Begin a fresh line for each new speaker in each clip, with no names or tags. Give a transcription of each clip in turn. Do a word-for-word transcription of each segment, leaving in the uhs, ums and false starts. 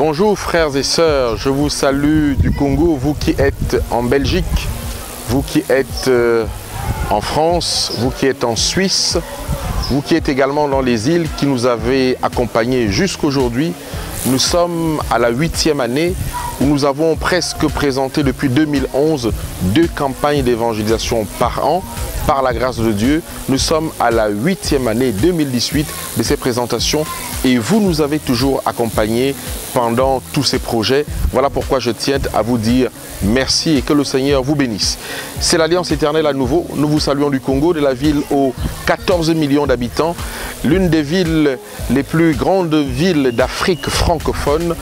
Bonjour frères et sœurs, je vous salue du Congo, vous qui êtes en Belgique, vous qui êtes euh, en France, vous qui êtes en Suisse, vous qui êtes également dans les îles, qui nous avez accompagnés jusqu'aujourd'hui. Nous sommes à la huitième année où nous avons presque présenté depuis deux mille onze deux campagnes d'évangélisation par an. Par la grâce de Dieu, nous sommes à la huitième année deux mille dix-huit de ces présentations et vous nous avez toujours accompagnés pendant tous ces projets. Voilà pourquoi je tiens à vous dire merci et que le Seigneur vous bénisse. C'est l'Alliance éternelle à nouveau. Nous vous saluons du Congo, de la ville aux quatorze millions d'habitants, l'une des villes les plus grandes villes d'Afrique francophone,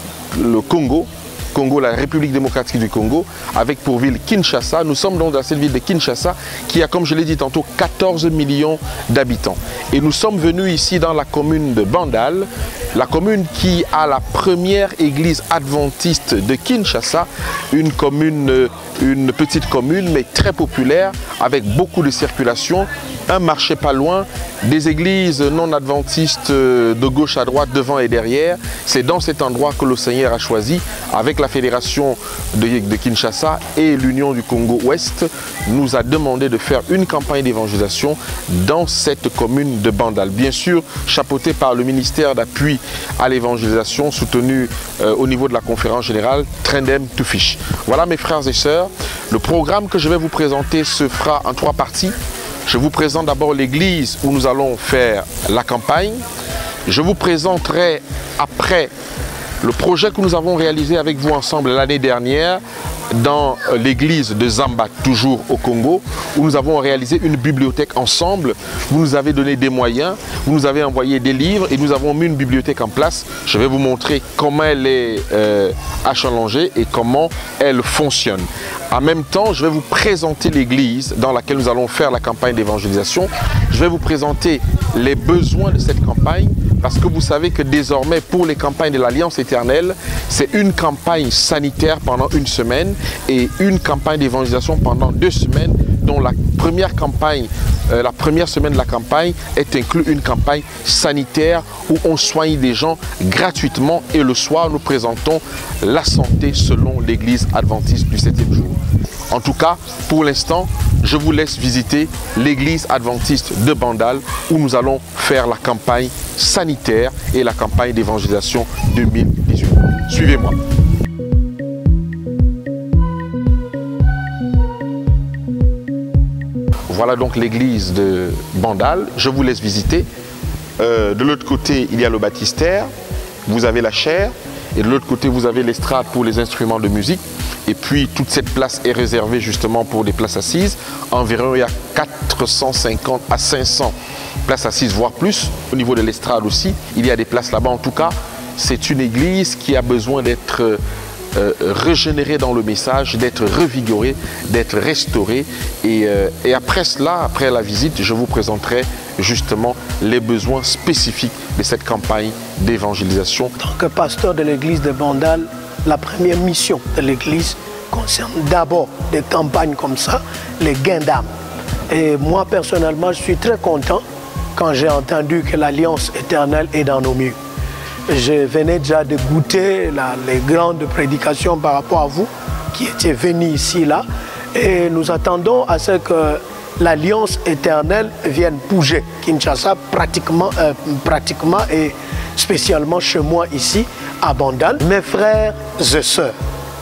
le Congo. Congo, la République démocratique du Congo, avec pour ville Kinshasa. Nous sommes donc dans cette ville de Kinshasa qui a, comme je l'ai dit tantôt, quatorze millions d'habitants. Et nous sommes venus ici dans la commune de Bandal, la commune qui a la première église adventiste de Kinshasa, une commune, une petite commune mais très populaire, avec beaucoup de circulation, un marché pas loin, des églises non adventistes de gauche à droite, devant et derrière. C'est dans cet endroit que le Seigneur a choisi, avec la fédération de, de Kinshasa et l'Union du Congo-Ouest, nous a demandé de faire une campagne d'évangélisation dans cette commune de Bandal. Bien sûr, chapeauté par le ministère d'appui à l'évangélisation, soutenu euh, au niveau de la conférence générale, Trendem to Fish. Voilà mes frères et sœurs, le programme que je vais vous présenter se fera en trois parties. Je vous présente d'abord l'église où nous allons faire la campagne. Je vous présenterai après le projet que nous avons réalisé avec vous ensemble l'année dernière dans l'église de Zamba, toujours au Congo, où nous avons réalisé une bibliothèque ensemble. Vous nous avez donné des moyens, vous nous avez envoyé des livres et nous avons mis une bibliothèque en place. Je vais vous montrer comment elle est euh, achalandée et comment elle fonctionne. En même temps, je vais vous présenter l'église dans laquelle nous allons faire la campagne d'évangélisation. Je vais vous présenter les besoins de cette campagne, parce que vous savez que désormais, pour les campagnes de l'Alliance éternelle, c'est une campagne sanitaire pendant une semaine et une campagne d'évangélisation pendant deux semaines, dont la première campagne, euh, la première semaine de la campagne est inclue une campagne sanitaire où on soigne des gens gratuitement et le soir, nous présentons la santé selon l'église adventiste du septième jour. En tout cas, pour l'instant, je vous laisse visiter l'église adventiste de Bandal où nous allons faire la campagne sanitaire et la campagne d'évangélisation deux mille dix-huit. Suivez-moi. Voilà donc l'église de Bandal. Je vous laisse visiter. Euh, de l'autre côté, il y a le baptistère. Vous avez la chaire. Et de l'autre côté, vous avez l'estrade pour les instruments de musique. Et puis, toute cette place est réservée justement pour des places assises. Environ, il y a quatre cent cinquante à cinq cents places assises, voire plus. Au niveau de l'estrade aussi, il y a des places là-bas. En tout cas, c'est une église qui a besoin d'être euh, régénérée dans le message, d'être revigorée, d'être restaurée. Et, euh, et après cela, après la visite, je vous présenterai justement les besoins spécifiques de cette campagne d'évangélisation.
En tant que pasteur de l'église de Bandal, la première mission de l'église concerne d'abord des campagnes comme ça, les gains d'âme. Et moi personnellement, je suis très content quand j'ai entendu que l'Alliance éternelle est dans nos murs. Je venais déjà de goûter la, les grandes prédications par rapport à vous qui étiez venus ici là, et nous attendons à ce que l'Alliance éternelle vienne bouger Kinshasa pratiquement, euh, pratiquement et spécialement chez moi ici à Bandal. Mes frères et sœurs,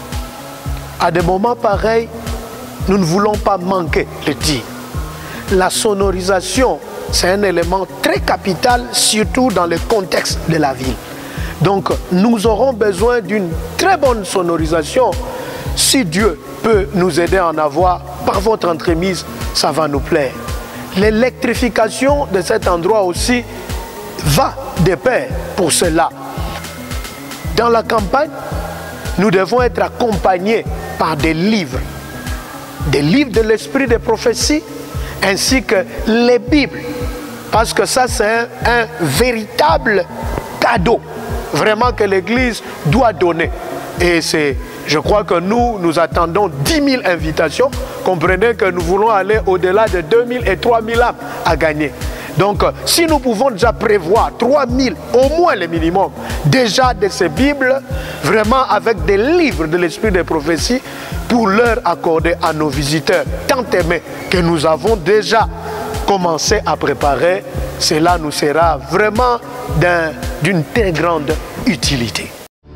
à des moments pareils, nous ne voulons pas manquer le dire. La sonorisation, c'est un élément très capital, surtout dans le contexte de la ville. Donc, nous aurons besoin d'une très bonne sonorisation. Si Dieu peut nous aider à en avoir par votre entremise, ça va nous plaire. L'électrification de cet endroit aussi va de pair pour cela. Dans la campagne, nous devons être accompagnés par des livres, des livres de l'esprit des prophéties, ainsi que les Bibles, parce que ça c'est un, un véritable cadeau, vraiment que l'Église doit donner. Et c'est, je crois que nous, nous attendons dix mille invitations. Comprenez que nous voulons aller au-delà de deux mille et trois mille âmes à gagner. Donc, si nous pouvons déjà prévoir trois mille, au moins le minimum, déjà de ces Bibles, vraiment avec des livres de l'Esprit des prophéties, pour leur accorder à nos visiteurs tant aimés que nous avons déjà commencé à préparer. Cela nous sera vraiment d'une très grande utilité.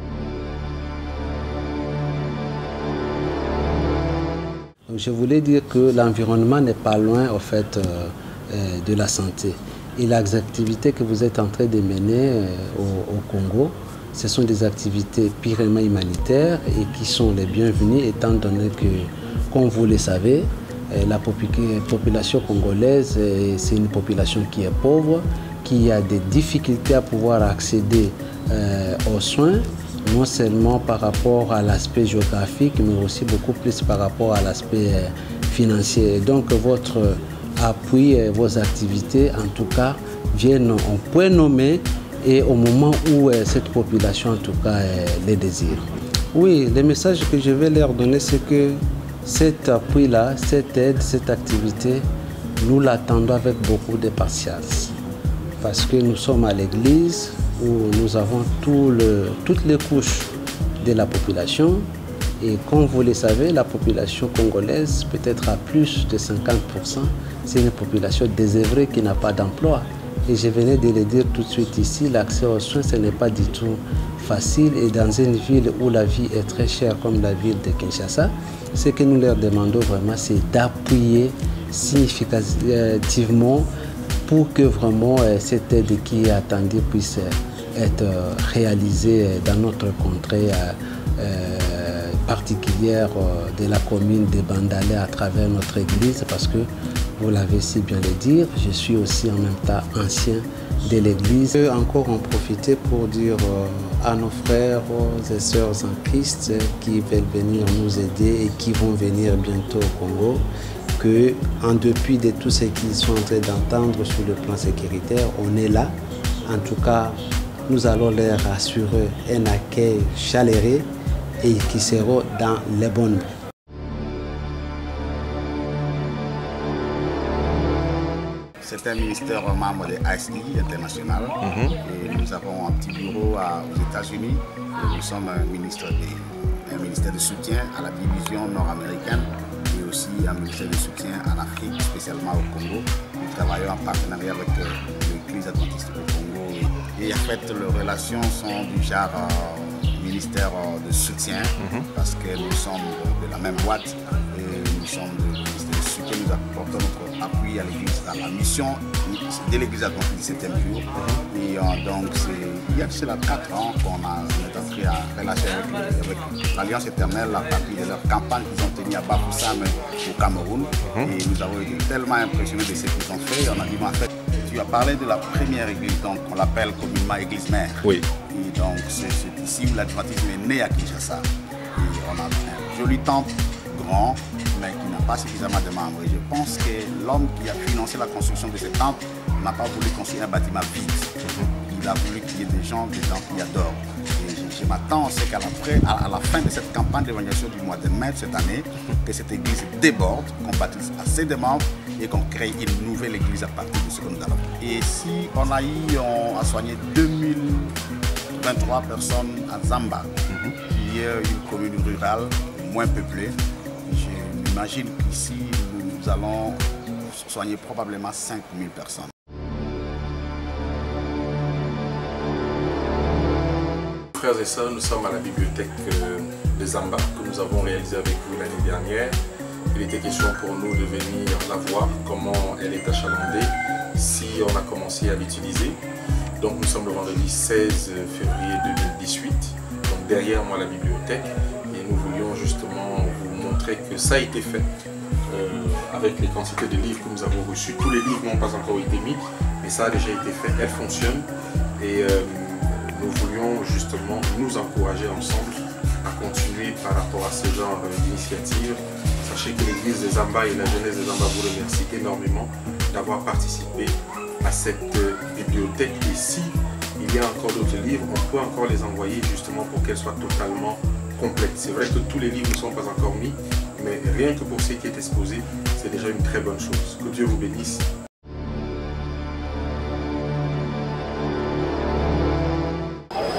Je voulais dire que l'environnement n'est pas loin au fait, euh, euh, de la santé. Et les activités que vous êtes en train de mener euh, au, au Congo, ce sont des activités purement humanitaires et qui sont les bienvenues étant donné que, comme vous le savez, euh, la population congolaise, euh, c'est une population qui est pauvre, qui a des difficultés à pouvoir accéder euh, aux soins, non seulement par rapport à l'aspect géographique, mais aussi beaucoup plus par rapport à l'aspect euh, financier. Et donc votre appui, euh, vos activités, en tout cas, viennent au point nommé et au moment où euh, cette population, en tout cas, euh, les désire. Oui, le message que je vais leur donner, c'est que cet appui-là, cette aide, cette activité, nous l'attendons avec beaucoup de patience. Parce que nous sommes à l'église où nous avons tout le, toutes les couches de la population. Et comme vous le savez, la population congolaise, peut-être à plus de cinquante pour cent, c'est une population désœuvrée qui n'a pas d'emploi. Et je venais de le dire tout de suite ici, l'accès aux soins, ce n'est pas du tout facile. Et dans une ville où la vie est très chère, comme la ville de Kinshasa, ce que nous leur demandons vraiment, c'est d'appuyer significativement pour que vraiment euh, cette aide qui est attendue puisse euh, être euh, réalisée dans notre contrée euh, euh, particulière euh, de la commune de Bandalé à travers notre église, parce que vous l'avez si bien le dire, je suis aussi en même temps ancien de l'église. Je veux encore en profiter pour dire euh, à nos frères et sœurs en Christ qui veulent venir nous aider et qui vont venir bientôt au Congo, que, en dépit de tout ce qu'ils sont en train d'entendre sur le plan sécuritaire, on est là. En tout cas, nous allons leur assurer un accueil chaleureux et qui seront dans les bonnes mains.
C'est un ministère membre de A S I International. Mm-hmm. Et nous avons un petit bureau à, aux États-Unis. Nous sommes un ministère, de, un ministère de soutien à la division nord-américaine et aussi un ministère de soutien en Afrique, spécialement au Congo. Nous travaillons en partenariat avec euh, l'Église adventiste du Congo. Et, et en fait, les relations sont du genre euh, ministère euh, de soutien, mm-hmm. parce que nous sommes de, de la même boîte et nous sommes de ministère de soutien. Nous apportons notre appui à l'Église, à la mission de l'Église adventiste du septième jour. Et euh, donc, il y a cela quatre ans qu'on est entré en relation avec, avec l'Alliance éternelle à partir de leur campagne qu'ils ont tenue à Bafoussam au Cameroun. Mm-hmm. Et nous avons été tellement impressionnés de ce qu'ils ont fait. On a dit, en fait, tu as parlé de la première église, donc on l'appelle communément église mère. Oui. Et donc, c'est ici où l'adventisme est né à Kinshasa. Et on a un joli temple grand, mais qui n'a pas suffisamment de membres. Et je pense que l'homme qui a financé la construction de ce temple n'a pas voulu construire un bâtiment vide. Mm-hmm. Il a voulu qu'il y ait des gens dedans qui adorent. Et je, je m'attends, c'est qu'à la, à la fin de cette campagne d'évangélisation du mois de mai de cette année, que cette église déborde, qu'on bâtisse assez de membres et qu'on crée une nouvelle église à partir de ce que nous allons. Et si on a eu, on a soigné deux mille vingt-trois personnes à Zamba, mm-hmm. qui est une commune rurale moins peuplée, je m'imagine qu'ici, nous allons soigner probablement cinq mille personnes.
Frères et sœurs, nous sommes à la bibliothèque de Zamba que nous avons réalisée avec vous l'année dernière. Il était question pour nous de venir la voir, comment elle est achalandée, si on a commencé à l'utiliser. Donc nous sommes le vendredi seize février deux mille dix-huit, donc derrière moi la bibliothèque, et nous voulions justement vous montrer que ça a été fait euh, avec les quantités de livres que nous avons reçus. Tous les livres n'ont pas encore été mis, mais ça a déjà été fait, elle fonctionne. Et euh, nous voulions justement nous encourager ensemble à continuer par rapport à ce genre d'initiative. Sachez que l'église de Zamba et la jeunesse de Zamba vous remercie énormément d'avoir participé à cette bibliothèque. Et si il y a encore d'autres livres, on peut encore les envoyer justement pour qu'elles soient totalement complètes. C'est vrai que tous les livres ne sont pas encore mis, mais rien que pour ce qui est exposé, c'est déjà une très bonne chose. Que Dieu vous bénisse.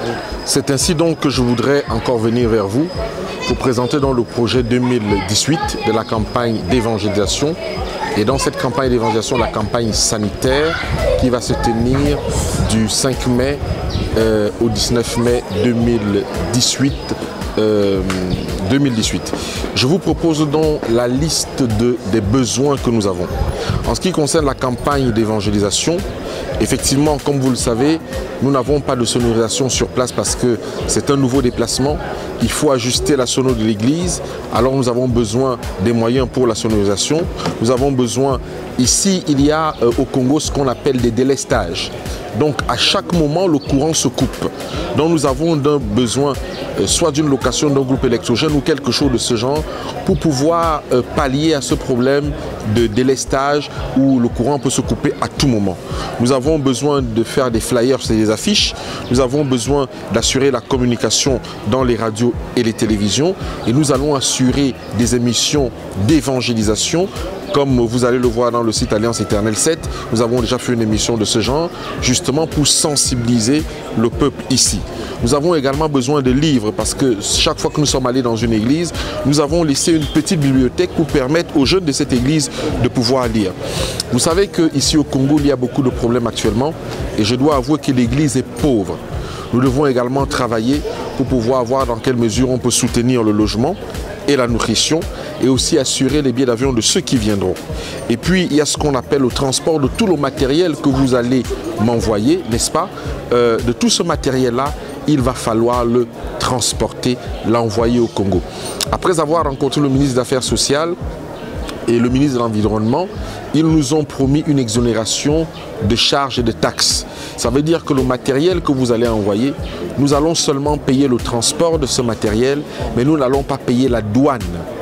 C'est ainsi donc que je voudrais encore venir vers vous pour présenter dans le projet deux mille dix-huit de la campagne d'évangélisation. Et dans cette campagne d'évangélisation, la campagne sanitaire qui va se tenir du cinq mai euh, au dix-neuf mai deux mille dix-huit. Euh, deux mille dix-huit. Je vous propose donc la liste de, des besoins que nous avons. En ce qui concerne la campagne d'évangélisation, effectivement, comme vous le savez, nous n'avons pas de sonorisation sur place parce que c'est un nouveau déplacement. Il faut ajuster la sono de l'église. Alors nous avons besoin des moyens pour la sonorisation. Nous avons besoin, ici il y a euh, au Congo ce qu'on appelle des délestages. Donc à chaque moment le courant se coupe. Donc nous avons d'un besoin euh, soit d'une location d'un groupe électrogène ou quelque chose de ce genre pour pouvoir euh, pallier à ce problème de délestage où le courant peut se couper à tout moment. Nous avons besoin de faire des flyers, c'est des affiches. Nous avons besoin d'assurer la communication dans les radios et les télévisions. Et nous allons assurer des émissions d'évangélisation. Comme vous allez le voir dans le site Alliance Éternelle sept, nous avons déjà fait une émission de ce genre, justement pour sensibiliser le peuple ici. Nous avons également besoin de livres parce que chaque fois que nous sommes allés dans une église, nous avons laissé une petite bibliothèque pour permettre aux jeunes de cette église de pouvoir lire. Vous savez qu'ici au Congo, il y a beaucoup de problèmes actuellement et je dois avouer que l'église est pauvre. Nous devons également travailler pour pouvoir voir dans quelle mesure on peut soutenir le logement et la nutrition et aussi assurer les billets d'avion de ceux qui viendront. Et puis il y a ce qu'on appelle le transport de tout le matériel que vous allez m'envoyer, n'est-ce pas? euh, De tout ce matériel-là, il va falloir le transporter, l'envoyer au Congo. Après avoir rencontré le ministre des Affaires sociales et le ministre de l'Environnement, ils nous ont promis une exonération de charges et de taxes. Ça veut dire que le matériel que vous allez envoyer, nous allons seulement payer le transport de ce matériel, mais nous n'allons pas payer la douane.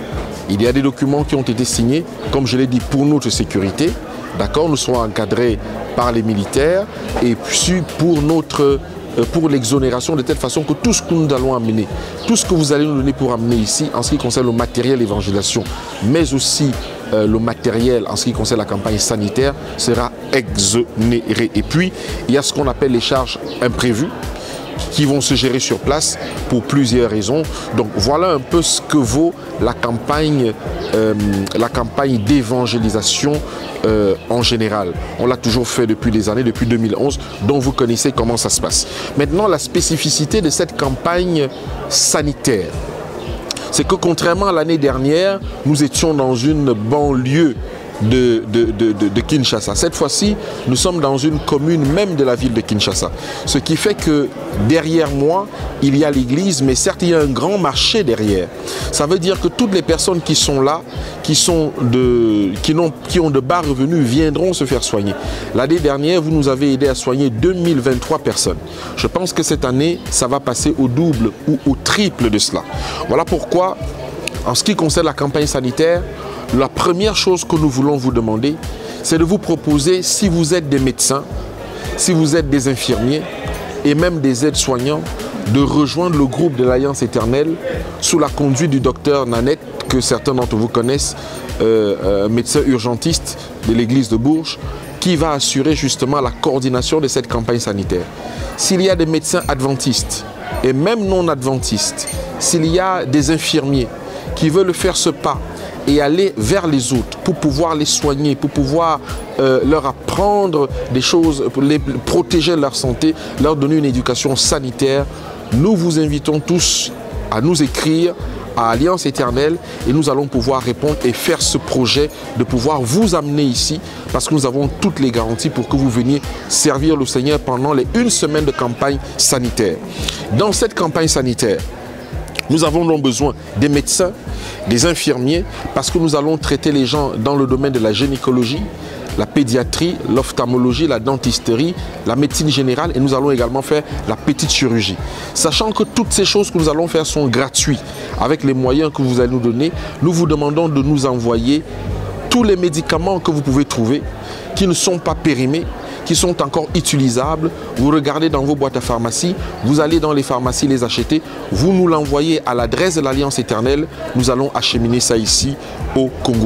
Il y a des documents qui ont été signés, comme je l'ai dit, pour notre sécurité. D'accord, nous serons encadrés par les militaires et puis pour notre... pour l'exonération de telle façon que tout ce que nous allons amener, tout ce que vous allez nous donner pour amener ici en ce qui concerne le matériel d'évangélisation, mais aussi euh, le matériel en ce qui concerne la campagne sanitaire sera exonéré. Et puis, il y a ce qu'on appelle les charges imprévues qui vont se gérer sur place pour plusieurs raisons. Donc voilà un peu ce que vaut la campagne, euh, la campagne d'évangélisation euh, en général. On l'a toujours fait depuis des années, depuis deux mille onze, donc vous connaissez comment ça se passe. Maintenant, la spécificité de cette campagne sanitaire, c'est que contrairement à l'année dernière, nous étions dans une banlieue De, de, de, de, de Kinshasa. Cette fois-ci, nous sommes dans une commune même de la ville de Kinshasa. Ce qui fait que derrière moi, il y a l'église, mais certes, il y a un grand marché derrière. Ça veut dire que toutes les personnes qui sont là, qui, sont de, qui, n'ont, qui ont de bas revenus, viendront se faire soigner. L'année dernière, vous nous avez aidé à soigner deux mille vingt-trois personnes. Je pense que cette année, ça va passer au double ou au triple de cela. Voilà pourquoi, en ce qui concerne la campagne sanitaire, la première chose que nous voulons vous demander, c'est de vous proposer, si vous êtes des médecins, si vous êtes des infirmiers et même des aides-soignants, de rejoindre le groupe de l'Alliance Éternelle sous la conduite du docteur Nanette, que certains d'entre vous connaissent, euh, euh, médecin urgentiste de l'église de Bourges, qui va assurer justement la coordination de cette campagne sanitaire. S'il y a des médecins adventistes et même non adventistes, s'il y a des infirmiers qui veulent faire ce pas et aller vers les autres pour pouvoir les soigner, pour pouvoir euh, leur apprendre des choses, pour les protéger leur santé, leur donner une éducation sanitaire, nous vous invitons tous à nous écrire à Alliance Éternelle et nous allons pouvoir répondre et faire ce projet de pouvoir vous amener ici parce que nous avons toutes les garanties pour que vous veniez servir le Seigneur pendant les une semaine de campagne sanitaire. Dans cette campagne sanitaire, nous avons donc besoin des médecins, des infirmiers, parce que nous allons traiter les gens dans le domaine de la gynécologie, la pédiatrie, l'ophtalmologie, la dentisterie, la médecine générale et nous allons également faire la petite chirurgie. Sachant que toutes ces choses que nous allons faire sont gratuites avec les moyens que vous allez nous donner, nous vous demandons de nous envoyer tous les médicaments que vous pouvez trouver qui ne sont pas périmés, qui sont encore utilisables. Vous regardez dans vos boîtes à pharmacie, vous allez dans les pharmacies les acheter, vous nous l'envoyez à l'adresse de l'Alliance Éternelle, nous allons acheminer ça ici au Congo.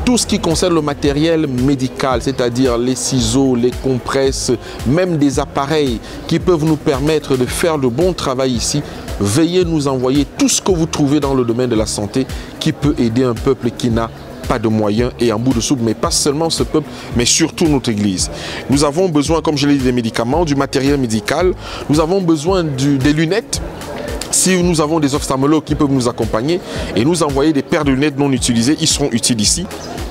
tout ce qui concerne le matériel médical, c'est-à-dire les ciseaux, les compresses, même des appareils qui peuvent nous permettre de faire le bon travail ici, veuillez nous envoyer tout ce que vous trouvez dans le domaine de la santé qui peut aider un peuple qui n'a pas de moyens et en bout de soupe, mais pas seulement ce peuple, mais surtout notre Église. Nous avons besoin, comme je l'ai dit, des médicaments, du matériel médical, nous avons besoin du, des lunettes. Si nous avons des ophtalmologues qui peuvent nous accompagner et nous envoyer des paires de lunettes non utilisées, ils seront utiles ici.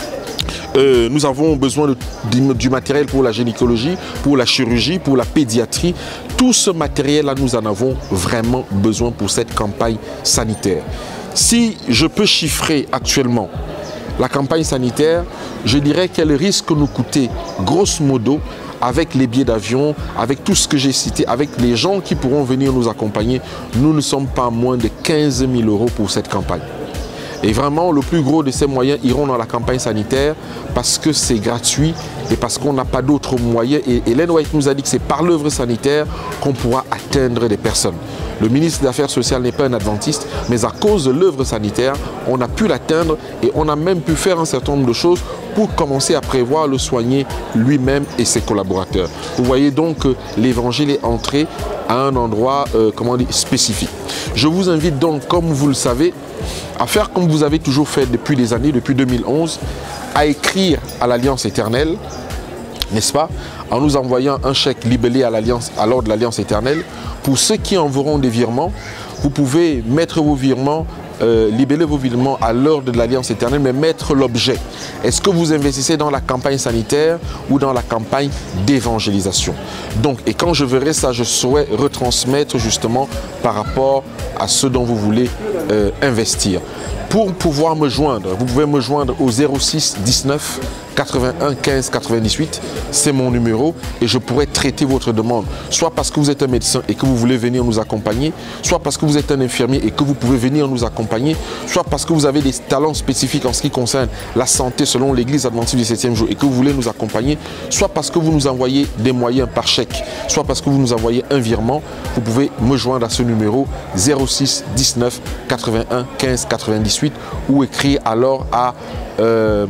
Euh, nous avons besoin de, du, du matériel pour la gynécologie, pour la chirurgie, pour la pédiatrie. Tout ce matériel-là, nous en avons vraiment besoin pour cette campagne sanitaire. Si je peux chiffrer actuellement la campagne sanitaire, je dirais qu'elle risque de nous coûter, grosso modo, avec les billets d'avion, avec tout ce que j'ai cité, avec les gens qui pourront venir nous accompagner, nous ne sommes pas moins de quinze mille euros pour cette campagne. Et vraiment, le plus gros de ces moyens iront dans la campagne sanitaire parce que c'est gratuit et parce qu'on n'a pas d'autres moyens. Et Ellen White nous a dit que c'est par l'œuvre sanitaire qu'on pourra atteindre des personnes. Le ministre des Affaires sociales n'est pas un adventiste, mais à cause de l'œuvre sanitaire, on a pu l'atteindre et on a même pu faire un certain nombre de choses pour commencer à prévoir le soigner lui-même et ses collaborateurs. Vous voyez donc que l'évangile est entré à un endroit euh, comment dire, spécifique. Je vous invite donc, comme vous le savez, à faire comme vous avez toujours fait depuis des années, depuis deux mille onze, à écrire à l'Alliance éternelle, n'est-ce pas, en nous envoyant un chèque libellé à l'Alliance, à l'ordre de l'Alliance éternelle. Pour ceux qui enverront des virements, vous pouvez mettre vos virements, euh, libeller vos virements à l'ordre de l'Alliance éternelle, mais mettre l'objet. Est-ce que vous investissez dans la campagne sanitaire ou dans la campagne d'évangélisation? Donc, et quand je verrai ça, je saurai retransmettre justement par rapport à ce dont vous voulez euh, investir. Pour pouvoir me joindre, vous pouvez me joindre au zéro six dix-neuf quatre-vingt-un quinze quatre-vingt-dix-huit, c'est mon numéro et je pourrai traiter votre demande, soit parce que vous êtes un médecin et que vous voulez venir nous accompagner, soit parce que vous êtes un infirmier et que vous pouvez venir nous accompagner, soit parce que vous avez des talents spécifiques en ce qui concerne la santé selon l'Église adventiste du septième jour et que vous voulez nous accompagner, soit parce que vous nous envoyez des moyens par chèque, soit parce que vous nous envoyez un virement, vous pouvez me joindre à ce numéro zéro six dix-neuf quatre-vingt-un quinze quatre-vingt-dix-huit ou écrire alors à euh,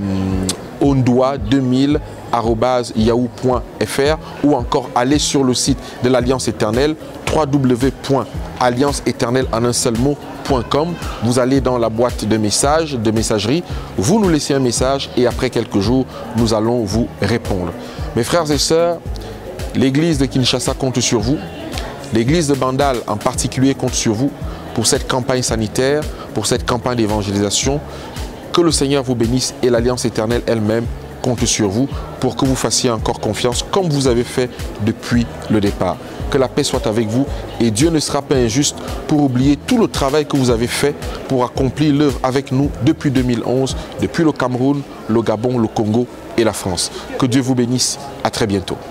ondoa deux mille arobase yahoo point F R ou encore aller sur le site de l'Alliance éternelle w w w point alliance éternelle en un seul mot point com. Vous allez dans la boîte de messages, de messagerie, vous nous laissez un message et après quelques jours, nous allons vous répondre. Mes frères et sœurs, l'église de Kinshasa compte sur vous. L'église de Bandal en particulier compte sur vous pour cette campagne sanitaire, pour cette campagne d'évangélisation. Que le Seigneur vous bénisse et l'Alliance éternelle elle-même compte sur vous pour que vous fassiez encore confiance comme vous avez fait depuis le départ. Que la paix soit avec vous et Dieu ne sera pas injuste pour oublier tout le travail que vous avez fait pour accomplir l'œuvre avec nous depuis deux mille onze, depuis le Cameroun, le Gabon, le Congo et la France. Que Dieu vous bénisse. À très bientôt.